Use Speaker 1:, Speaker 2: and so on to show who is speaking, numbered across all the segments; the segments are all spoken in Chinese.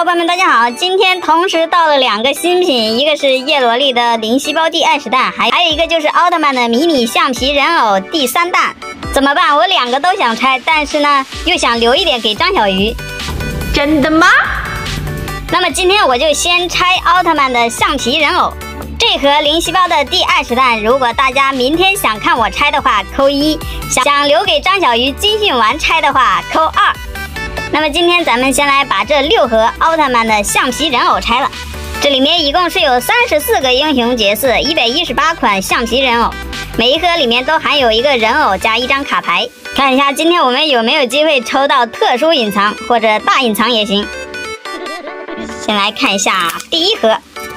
Speaker 1: 伙伴们，大家好！今天同时到了2个新品，一个是叶罗丽的零细胞第20弹，还有一个就是奥特曼的迷你橡皮人偶第3弹。怎么办？我2个都想拆，但是呢，又想留一点给张小鱼。
Speaker 2: 真的吗？
Speaker 1: 那么今天我就先拆奥特曼的橡皮人偶。这盒零细胞的第20弹，如果大家明天想看我拆的话，扣1；想留给张小鱼军训完拆的话，扣2。那么今天咱们先来把这6盒奥特曼的橡皮人偶拆了。这里面一共是有34个英雄角色，118款橡皮人偶，每一盒里面都含有一个人偶加1张卡牌。看一下今天我们有没有机会抽到特殊隐藏或者大隐藏也行。先来看一下第1盒。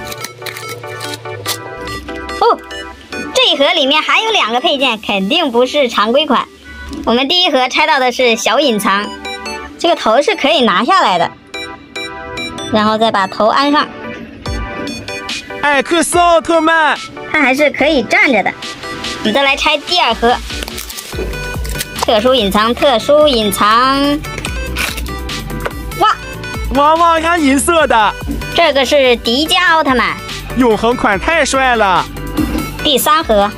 Speaker 1: 哦，这一盒里面还有2个配件，肯定不是常规款。我们第1盒拆到的是小隐藏。这个头是可以拿下来的，然后再把头安上。
Speaker 3: 艾克斯奥特曼，
Speaker 1: 它还是可以站着的。我们再来拆第2盒，特殊隐藏，特殊隐藏。哇，
Speaker 3: 汪汪呀，银色的，
Speaker 1: 这个是迪迦奥特曼，
Speaker 3: 永恒款太帅了。
Speaker 1: 第3盒，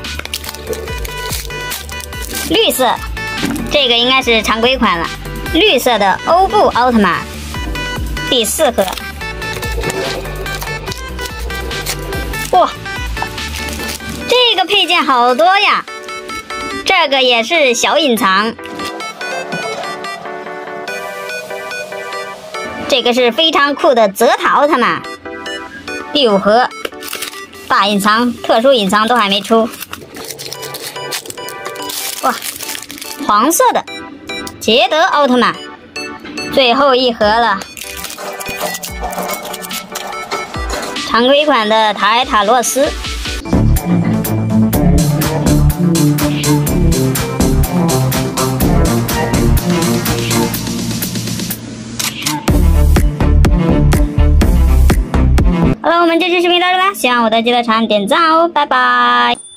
Speaker 1: 绿色，这个应该是常规款了。绿色的欧布奥特曼，第4盒。哇，这个配件好多呀！这个也是小隐藏，这个是非常酷的泽塔奥特曼。第5盒，大隐藏、特殊隐藏都还没出。哇，黄色的捷德奥特曼，最后1盒了。常规款的塔塔洛斯。好了，我们这期视频到这吧，喜欢我的记得长按点赞哦，拜拜。